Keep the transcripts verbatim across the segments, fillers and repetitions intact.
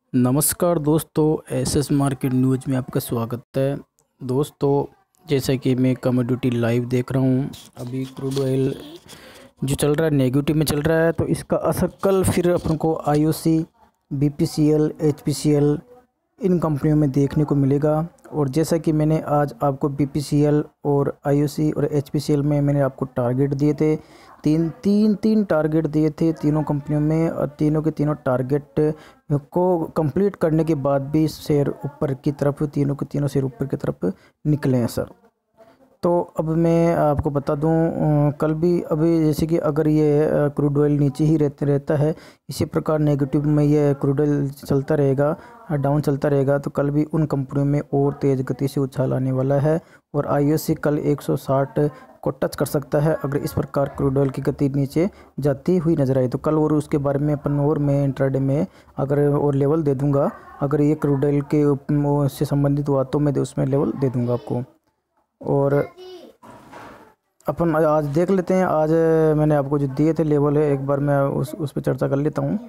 नमस्कार दोस्तों, SS market news में आपका स्वागत है। दोस्तों, जैसा कि मैं कमोडिटी लाइव देख रहा हूँ, अभी क्रूड ऑयल जो चल रहा है नेगेटिव में चल रहा है, तो इसका असर कल फिर अपन को आईओसी, बीपीसीएल, एचपीसीएल इन कंपनियों में देखने को मिलेगा। और जैसा कि मैंने आज आपको बीपीसीएल और आईओसी और एचपीसीएल में मैंने आपको टारगेट दिए थे, तीन तीन तीन टारगेट दिए थे तीनों कंपनियों में, और तीनों के तीनों टारगेट को कंप्लीट करने के बाद भी शेयर ऊपर की तरफ, तीनों के तीनों शेयर ऊपर की तरफ निकले हैं सर। तो अब मैं आपको बता दूं, कल भी अभी जैसे कि अगर ये क्रूड ऑयल नीचे ही रहते रहता है, इसी प्रकार नेगेटिव में ये क्रूड ऑयल चलता रहेगा, डाउन चलता रहेगा, तो कल भी उन कंपनियों में और तेज़ गति से उछाल आने वाला है। और आईओसी कल एक सौ साठ को टच कर सकता है अगर इस प्रकार क्रूड ऑयल की गति नीचे जाती हुई नजर आई तो कल। और उसके बारे में अपन और मैं इंट्राडे में अगर और लेवल दे दूंगा, अगर ये क्रूड ऑयल के से संबंधित हुआ तो मैं उसमें लेवल दे दूंगा आपको। और अपन आज देख लेते हैं, आज मैंने आपको जो दिए थे लेवल है, एक बार मैं उस उस पर चर्चा कर लेता हूँ।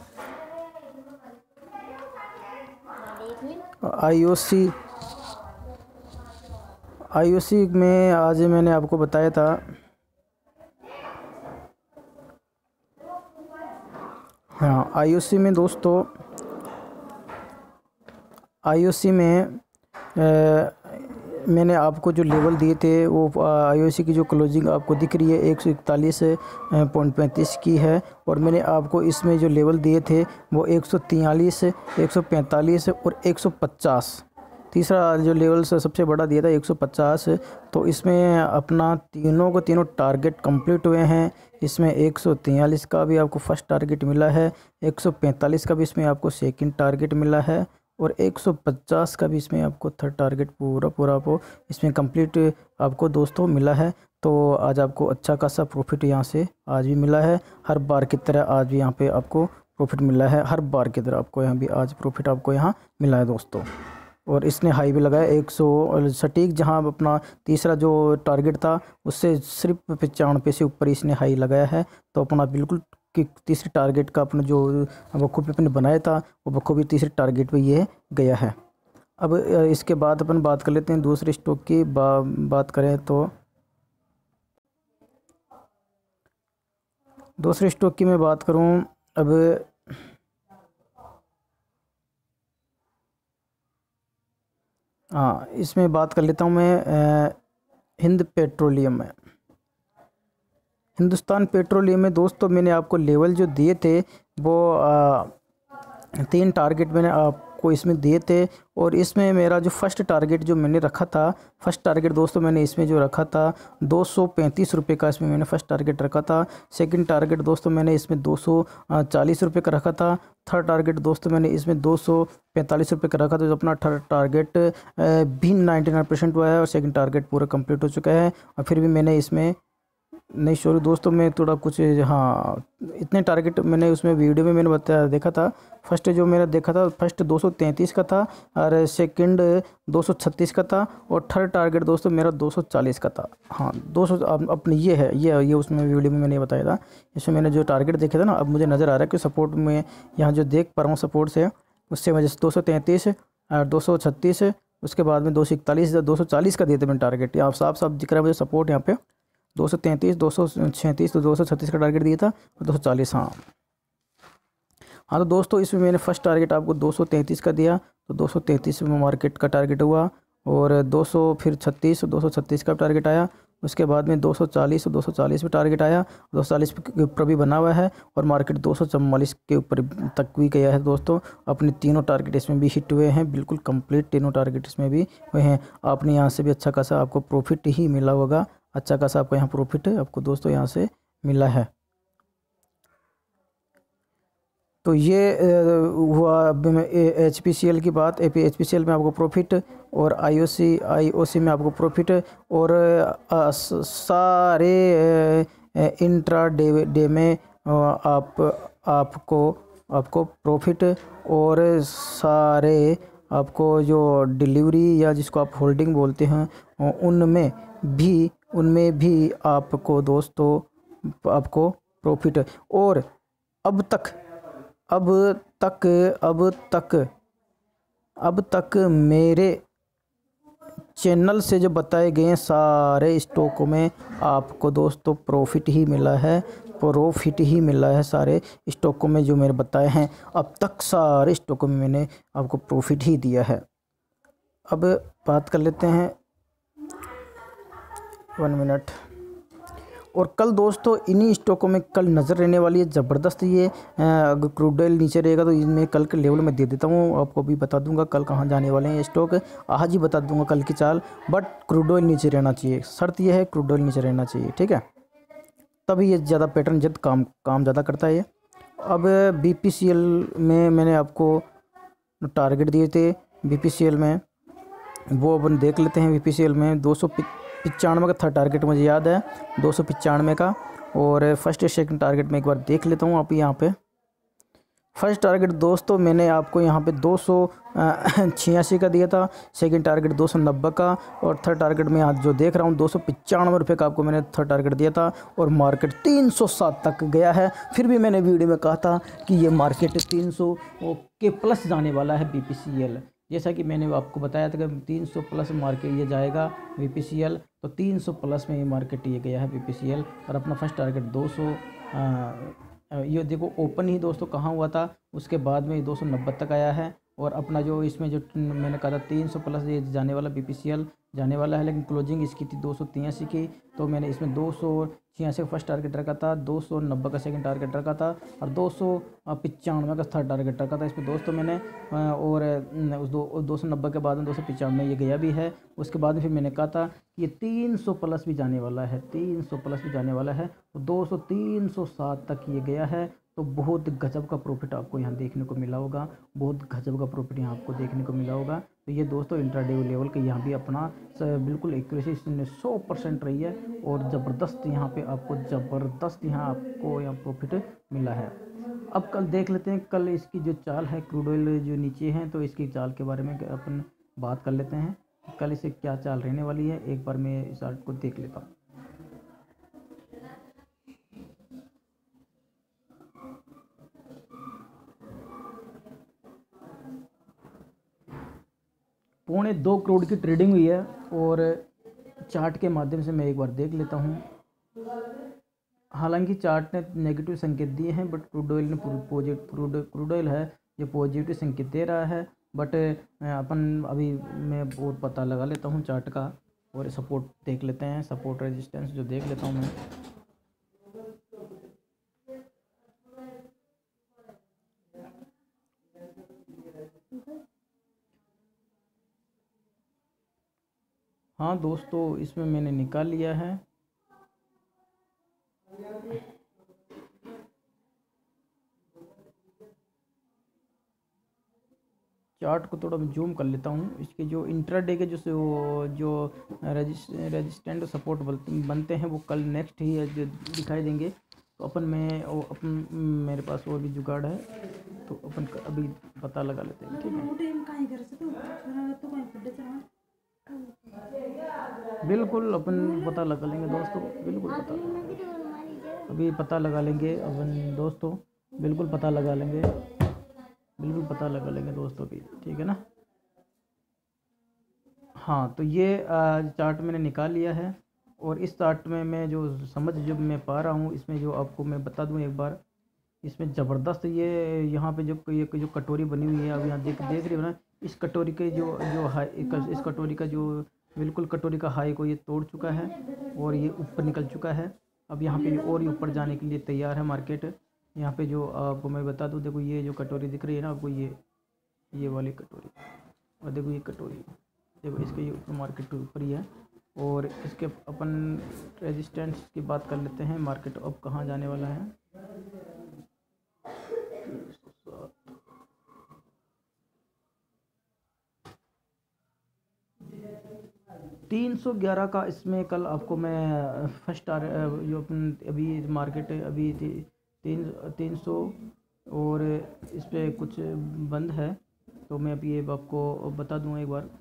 आईओसी आईओसी में आज मैंने आपको बताया था, हाँ आईओसी में दोस्तों, आईओसी में आ, मैंने आपको जो लेवल दिए थे वो आईओसी की जो क्लोजिंग आपको दिख रही है एक सौ इकतालीस पॉइंट पैंतीस की है। और मैंने आपको इसमें जो लेवल दिए थे वो एक सौ तियालीस, एक सौ पैंतालीस और एक सौ पचास। तीसरा जो लेवल से सबसे बड़ा दिया था एक सौ पचास। तो इसमें अपना तीनों को तीनों टारगेट कंप्लीट हुए हैं। इसमें एक सौ तियालीस का भी आपको फर्स्ट टारगेट मिला है, एक सौ पैंतालीस का भी इसमें आपको सेकंड टारगेट मिला है, और एक सौ पचास का भी इसमें आपको थर्ड टारगेट पूरा पूरा आपको इसमें कंप्लीट आपको दोस्तों मिला है। तो आज आपको अच्छा खासा प्रॉफिट यहाँ से आज भी मिला है, हर बार की तरह आज भी यहाँ पे आपको प्रॉफिट मिला है, हर बार की तरह आपको यहाँ भी आज प्रॉफिट आपको यहाँ मिला है दोस्तों। और इसने हाई भी लगाया एक सौ सटीक, जहाँ अपना तीसरा जो टारगेट था उससे सिर्फ पचानवे से ऊपर इसने हाई लगाया है। तो अपना बिल्कुल कि तीसरे टारगेट का अपना जो बखूबी अपने बनाया था वो बखूबी तीसरे टारगेट पे ये गया है। अब इसके बाद अपन बात कर लेते हैं दूसरे स्टॉक की। बा, बात करें तो दूसरे स्टॉक की मैं बात करूं, अब हाँ इसमें बात कर लेता हूं मैं हिंद पेट्रोलियम में। हिंदुस्तान पेट्रोलियम में दोस्तों मैंने आपको लेवल जो दिए थे वो आ, तीन टारगेट मैंने आपको इसमें दिए थे। और इसमें मेरा जो फर्स्ट टारगेट जो मैंने रखा था, फर्स्ट टारगेट दोस्तों मैंने इसमें जो रखा था दो सौ पैंतीस रुपये का, इसमें मैंने फर्स्ट टारगेट रखा था। सेकंड टारगेट दोस्तों मैंने इसमें दो सौ चालीस रुपये का रखा था। थर्ड टारगेट दोस्तों मैंने इसमें दो सौ पैंतालीस रुपये का रखा था। तो अपना थर्ड टारगेट भी नाइन्टी नाइन परसेंट हुआ है और सेकंड टारगेट पूरा कंप्लीट हो चुका है। और फिर भी मैंने इसमें नहीं, सॉरी दोस्तों, मैं थोड़ा कुछ, हाँ इतने टारगेट मैंने उसमें वीडियो में मैंने बताया देखा था। फर्स्ट जो मेरा देखा था फर्स्ट दो सौ तैंतीस का था, और सेकंड दो सौ छत्तीस का था, और थर्ड टारगेट दोस्तों मेरा दो सौ चालीस का था। हाँ दो सौ अपने ये है, ये ये उसमें वीडियो में मैंने बताया था। इसमें मैंने जो टारगेट देखे था ना, अब मुझे नज़र आ रहा है कि सपोर्ट में यहाँ जो देख पा रहा हूँ सपोर्ट से, उससे वजह से दो सौ तैंतीस और दो सौ छत्तीस, उसके बाद में दो सौ इकतालीस दो सौ चालीस का दिए थे मैंने टारगेट। यहाँ साफ साफ दिख रहा है मुझे सपोर्ट यहाँ पे दो सौ तैंतीस, दो सौ छत्तीस, तो दो सौ छत्तीस का टारगेट दिया था, और दो सौ चालीस। हाँ हाँ तो दोस्तों इसमें मैंने फर्स्ट टारगेट आपको दो सौ तैंतीस का दिया, तो दो सौ तैंतीस में मार्केट का टारगेट हुआ, और दो सौ फिर छत्तीस, दो सौ छत्तीस का टारगेट आया। उसके बाद में दो सौ चालीस, दो सौ चालीस पे टारगेट आया, दो सौ चालीस के ऊपर भी बना हुआ है, और मार्केट दो सौ चवालीस के ऊपर तक भी गया है दोस्तों। अपने तीनों टारगेट इसमें भी हिट हुए हैं, बिल्कुल कंप्लीट तीनों टारगेट इसमें भी हुए हैं। आपने यहाँ से भी अच्छा खासा आपको प्रॉफिट ही मिला होगा, अच्छा खासा आपको यहाँ प्रॉफिट आपको दोस्तों यहाँ से मिला है। तो ये हुआ अब एच पी सी एल की बात। एच पी सी एल में आपको प्रॉफिट, और आई ओ सी आई ओ सी में आपको प्रॉफिट, और आ, सारे इंट्रा डे डे में आप आपको आपको प्रॉफिट, और सारे आपको जो डिलीवरी या जिसको आप होल्डिंग बोलते हैं उनमें भी उनमें भी आपको दोस्तों आपको प्रॉफिट। और अब तक अब तक अब तक अब तक मेरे चैनल से जो बताए गए सारे स्टॉकों में आपको दोस्तों प्रॉफिट ही मिला है, प्रॉफिट ही मिला है। सारे स्टॉकों में जो मैंने बताए हैं अब तक सारे स्टॉकों में मैंने आपको प्रॉफिट ही दिया है। अब बात कर लेते हैं वन मिनट। और कल दोस्तों इन्हीं स्टॉकों में कल नज़र रहने वाली है ज़बरदस्त। ये अगर क्रूड ऑयल नीचे रहेगा तो इनमें कल के लेवल में दे देता हूँ, आपको भी बता दूंगा कल कहाँ जाने वाले हैं ये स्टॉक। आज ही बता दूंगा कल की चाल, बट क्रूड ऑयल नीचे रहना चाहिए। शर्त यह है क्रूड ऑयल नीचे रहना चाहिए, ठीक है, तभी ये ज़्यादा पैटर्न जब काम काम ज़्यादा करता है ये। अब बी पी सी एल में मैंने आपको टारगेट दिए थे, बी पी सी एल में वो अपन देख लेते हैं। बी पी सी एल में दो सौ पचानवे का था टारगेट, मुझे याद है दो सौ पचानवे का। और फर्स्ट सेकंड टारगेट में एक बार देख लेता हूँ। आप यहाँ पे फर्स्ट टारगेट दोस्तों मैंने आपको यहाँ पे दो सौ छियासी का दिया था, सेकंड टारगेट दो सौ नब्बे का, और थर्ड टारगेट में आज जो देख रहा हूँ दो सौ पचानवे रुपये का आपको मैंने थर्ड टारगेट दिया था। और मार्केट तीन सौ सात तक गया है। फिर भी मैंने वीडियो में कहा था कि ये मार्केट तीन सौ के प्लस जाने वाला है बी पी सी एल, जैसा कि मैंने आपको बताया था कि तीन सौ प्लस मार्केट ये जाएगा बी पी सी एल, तो तीन सौ प्लस में ये मार्केट ये गया है बी पी सी एल। और अपना फर्स्ट टारगेट दो सौ, ये देखो ओपन ही दोस्तों कहाँ हुआ था, उसके बाद में दो सौ नब्बे तक आया है। और अपना जो इसमें जो मैंने कहा था तीन सौ प्लस ये जाने वाला बी पी सी एल जाने वाला है, लेकिन क्लोजिंग इसकी थी दो सौ तिरासी की, तो मैंने इसमें दो सौ छियासी का फर्स्ट टारगेट रखा था, दो सौ नब्बे का सेकंड टारगेट रखा था, और दो सौ पचानवे का थर्ड टारगेट रखा था इसमें दोस्तों मैंने। और उस दो दो सौ नब्बे के बाद में दो सौ पचानवे ये गया भी है। उसके बाद में फिर मैंने कहा था कि ये तीन सौ प्लस भी जाने वाला है, तीन सौ प्लस भी जाने वाला है, तो दो सौ तीन सौ सात तक ये गया है। तो बहुत गजब का प्रॉफिट आपको यहाँ देखने को मिला होगा, बहुत गजब का प्रॉफिट यहाँ आपको देखने को मिला होगा। तो ये दोस्तों इंट्राडे लेवल के यहाँ भी अपना बिल्कुल एक्यूरेसी इसने सौ परसेंट रही है, और ज़बरदस्त यहाँ पे आपको ज़बरदस्त यहाँ आपको यहाँ प्रॉफिट मिला है। अब कल देख लेते हैं, कल इसकी जो चाल है क्रूड ऑयल जो नीचे है, तो इसकी चाल के बारे में अपन बात कर लेते हैं। कल इसे क्या चाल रहने वाली है, एक बार मैं इस चार्ट को देख लेता हूँ। पौने दो करोड़ की ट्रेडिंग हुई है, और चार्ट के माध्यम से मैं एक बार देख लेता हूँ। हालांकि चार्ट ने नेगेटिव संकेत दिए हैं, बट क्रूड ऑयल ने पॉजिटिव क्रूड ऑयल है जो पॉजिटिव संकेत दे रहा है। बट अपन अभी मैं और पता लगा लेता हूँ चार्ट का, और सपोर्ट देख लेते हैं, सपोर्ट रेजिस्टेंस जो देख लेता हूँ मैं। हाँ दोस्तों, इसमें मैंने निकाल लिया है। चार्ट को थोड़ा जूम कर लेता हूँ। इसके जो इंट्राडे के जो जो रेजिस्टेंट सपोर्ट बनते हैं वो कल नेक्स्ट ही जो दिखाई देंगे। तो अपन में अपन मेरे पास और भी जुगाड़ है, तो अपन अभी पता लगा लेते हैं, ठीक है। बिल्कुल अपन पता लगा लेंगे दोस्तों, बिल्कुल पता अभी पता लगा लेंगे अपन दोस्तों, बिल्कुल पता लगा लेंगे, बिल्कुल पता लगा लेंगे दोस्तों भी, ठीक है ना। हाँ, तो ये चार्ट मैंने निकाल लिया है, और इस चार्ट में मैं जो समझ जो मैं पा रहा हूँ इसमें जो आपको मैं बता दूँ एक बार, इसमें ज़बरदस्त ये यहाँ पे जो ये जो कटोरी बनी हुई है, अब यहाँ देख देख रही हो ना, इस कटोरी के जो जो हाई इस कटोरी का जो बिल्कुल कटोरी का हाई को ये तोड़ चुका है, और ये ऊपर निकल चुका है। अब यहाँ पे और ऊपर जाने के लिए तैयार है मार्केट। यहाँ पे जो आपको मैं बता दूँ, देखो ये जो कटोरी दिख रही है ना आपको, ये ये वाली कटोरी, और देखो ये कटोरी, देखो इसके ये ऊपर मार्केट के ऊपर ही है। और इसके अपन रेजिस्टेंस की बात कर लेते हैं, मार्केट अब कहाँ जाने वाला है। तीन सौ ग्यारह का इसमें कल आपको मैं फर्स्ट टार जो अपन अभी मार्केट अभी तीन तीन सौ और इस पर कुछ बंद है, तो मैं अभी ये आपको बता दूँ एक बार।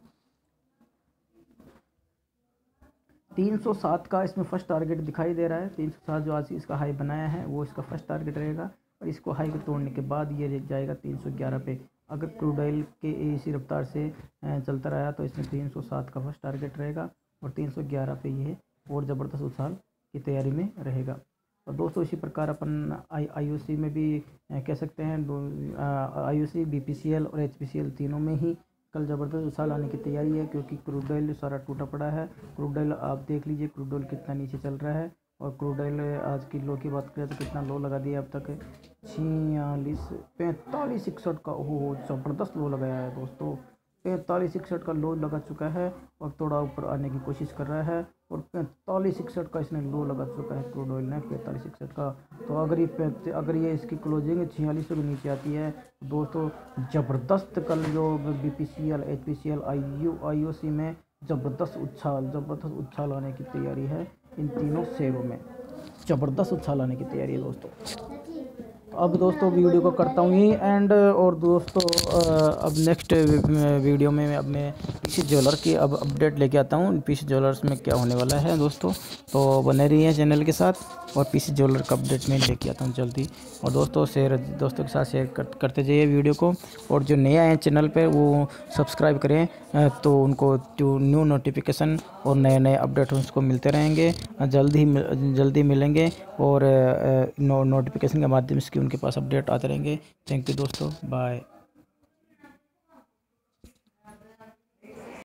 तीन सौ सात का इसमें फर्स्ट टारगेट दिखाई दे रहा है, तीन सौ सात जो आज इसका हाई बनाया है वो इसका फर्स्ट टारगेट रहेगा। और इसको हाई को तोड़ने के बाद ये जाएगा तीन सौ ग्यारह पे। अगर क्रूड ऑयल के इसी रफ्तार से चलता रहा तो इसमें तीन सौ सात का फर्स्ट टारगेट रहेगा और तीन सौ ग्यारह पे ये और ज़बरदस्त उछाल की तैयारी में रहेगा। और दोस्तों इसी प्रकार अपन आई आईओसी में भी कह सकते हैं, आईओसी, बीपीसीएल और एचपीसीएल तीनों में ही कल ज़बरदस्त उछाल आने की तैयारी है, क्योंकि क्रूड ऑयल सारा टूटा पड़ा है। क्रूड ऑयल आप देख लीजिए, क्रूड ऑयल कितना नीचे चल रहा है। और क्रूड ऑयल आज की लो की बात करें तो कितना लो लगा दिया अब तक, छियालीस पैंतालीस इकसठ का। ओहो ज़बरदस्त लो लगाया है दोस्तों, पैंतालीस इकसठ का लो लगा चुका है और थोड़ा ऊपर आने की कोशिश कर रहा है। और पैंतालीस इकसठ का इसने लो लगा चुका है क्रूड ऑयल ने, पैंतालीस इकसठ का। तो अगर ये अगर ये इसकी क्लोजिंग छियालीस सौ के नीचे आती है तो दोस्तों ज़बरदस्त कल जो बीपीसीएल, एचपीसीएल, आईयू आईओसी में ज़बरदस्त उछाल ज़बरदस्त उछाल आने की तैयारी है। इन तीनों शेयरों में ज़बरदस्त उछाल आने की तैयारी है दोस्तों। अब दोस्तों वीडियो को करता हूँ यही एंड। और दोस्तों अब नेक्स्ट वीडियो में अब मैं पीसी ज्वेलर की अब अपडेट लेके आता हूँ, पीसी ज्वेलर्स में क्या होने वाला है दोस्तों। तो बने रहिए चैनल के साथ और पीसी ज्वेलर का अपडेट मैं लेके आता हूँ जल्दी। और दोस्तों शेयर दोस्तों के साथ शेयर कर, करते जाइए वीडियो को। और जो नए आए हैं चैनल पर वो सब्सक्राइब करें तो उनको न्यू नोटिफिकेशन और नए नए अपडेट उसको मिलते रहेंगे, जल्दी जल्दी मिलेंगे और नो नोटिफिकेशन के माध्यम से उनके पास अपडेट आते रहेंगे। थैंक यू दोस्तों, बाय।